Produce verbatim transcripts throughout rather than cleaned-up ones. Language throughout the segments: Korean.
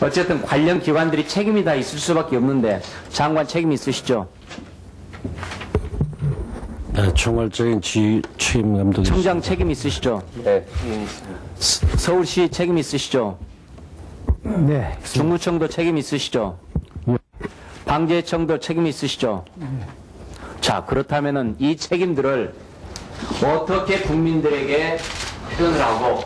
어쨌든 관련 기관들이 책임이 다 있을 수밖에 없는데 장관 책임 있으시죠? 네, 총괄적인 지 취임 감독이 청장 책임 있으시죠? 네. 서- 서울시 책임 있으시죠? 네. 중구청도 책임 있으시죠? 방재청도 책임 있으시죠? 자, 그렇다면은 이 책임들을 어떻게 국민들에게 표현을 하고.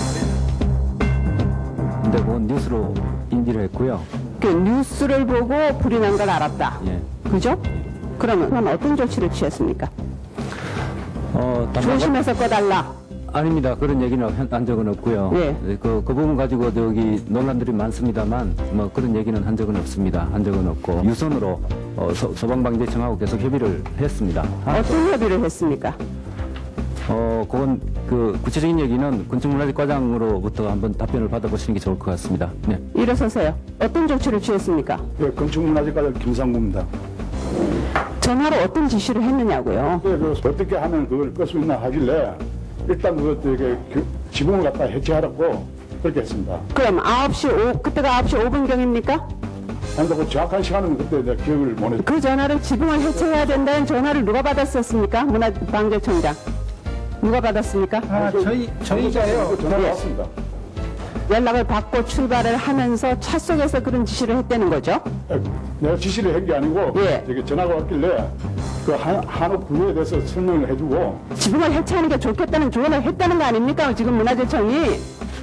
근데 뭐 뉴스로 인지를 했고요. 그 뉴스를 보고 불이 난 걸 알았다. 예. 그죠? 그러면 그건 어떤 조치를 취했습니까? 어, 담당- 조심해서 꺼달라. 아닙니다. 그런 얘기는 한- 한 적은 없고요. 예. 그, 그 부분 가지고 저기 논란들이 많습니다만 뭐 그런 얘기는 한 적은 없습니다. 한 적은 없고 유선으로 어, 소, 소방방재청하고 계속 협의를 했습니다. 아, 어떤 협의를 했습니까? 어, 그건 그 구체적인 얘기는 건축문화재과장으로부터 한번 답변을 받아보시는 게 좋을 것 같습니다. 네. 일어서세요. 어떤 조치를 취했습니까? 예, 건축문화재과장 김상구입니다. 전화로 어떤 지시를 했느냐고요. 예, 그 어떻게 하면 그걸 끌 수 있나 하길래 일단 그것도 이게 그 지붕을 갖다 해체하라고 그렇게 했습니다. 그럼 아홉 시 오, 그때가 아홉 시 오 분경입니까? 그런데 그 정확한 시간은 그때 내가 기억을 못 했어요. 그 전화를 지붕을 해체해야 된다는 전화를 누가 받았었습니까? 문화방재청장. 누가 받았습니까? 아, 저희, 저희가요. 전화가 왔습니다. 연락을 받고 출발을 하면서 차 속에서 그런 지시를 했다는 거죠? 예, 내가 지시를 한 게 아니고 예. 저기 전화가 왔길래 그 한, 한옥 구조에 대해서 설명을 해주고 지붕을 해체하는 게 좋겠다는 조언을 했다는 거 아닙니까? 지금 문화재청이.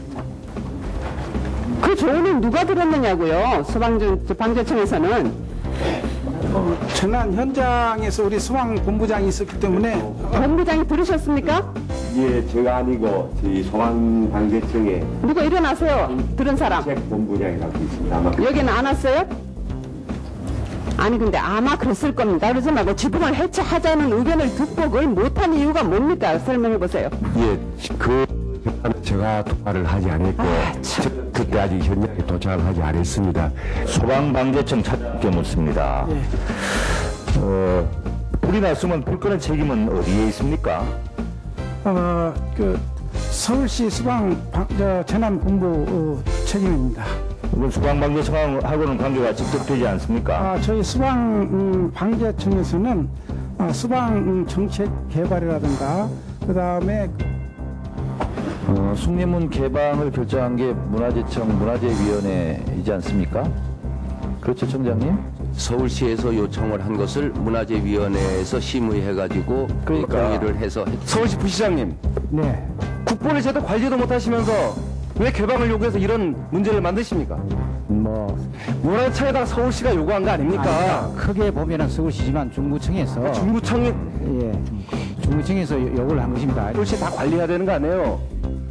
그 조언을 누가 들었느냐고요? 소방방재청에서는. 재난 현장에서 우리 소방본부장이 있었기 때문에 본부장이 들으셨습니까? 예, 제가 아니고 저희 소방방재청의 누가 일어나세요. 들은 사람. 본부장이라고 있습니다. 아마 여기는 안 왔어요? 아니 근데 아마 그랬을 겁니다. 그러지 말고 지붕을 해체하자는 의견을 듣고 그걸 못한 이유가 뭡니까? 설명해 보세요. 예, 그 제가 통화를 하지 않았고 저- 그때 아직 현장에 도착을 하지 않았습니다. 소방방재청 차장께 묻습니다. 어, 불이 났으면 불 끄는 책임은 어디에 있습니까? 어, 그 서울시 소방 방, 저, 재난본부 어, 책임입니다. 그건 소방방재청하고는 관계가 직접 되지 않습니까? 아, 저희 소방 음, 방재청에서는 아, 소방 음, 정책 개발이라든가 그 다음에 어, 숭례문 개방을 결정한 게 문화재청 문화재위원회이지 않습니까? 그렇죠, 청장님? 서울시에서 요청을 한 것을 문화재위원회에서 심의해가지고 그러니까. 동의를 해서 했- 서울시 부시장님, 네. 국보를 제대로 관리도 못하시면서 왜 개방을 요구해서 이런 문제를 만드십니까? 뭐 문화재청에다가 서울시가 요구한 거 아닙니까? 크게 보면은 서울시지만 중구청에서 중구청이 예, 중구청에서 요- 요구를 한 것입니다. 서울시 다 관리해야 되는 거 아니에요?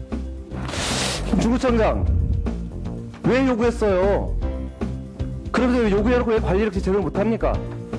중구청장 왜 요구했어요? 그러면서 왜 요구해놓고 왜 관리를 제대로 못합니까?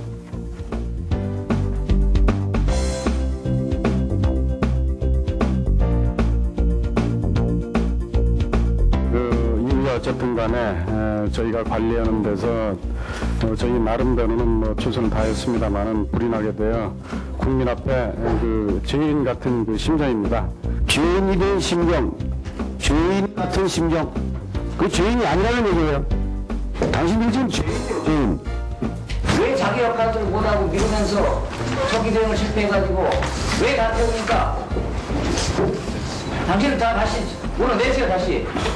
그 일이 어쨌든 간에 에, 저희가 관리하는 데서 어, 저희 나름대로는 뭐 최선을 다했습니다만은 불이 나게 되어 국민 앞에 에, 그 죄인 같은 그 심정입니다. 죄인이 된 심정, 죄인 같은 심정, 그 죄인이 아니라는 얘기예요. 당신들 지금 죄인이에요, 죄인. 왜 자기 역할을 못하고 미루면서 초기 대응을 실패해가지고 왜 다 태웁니까? 당신은 다 다시 오늘 내세요 다시.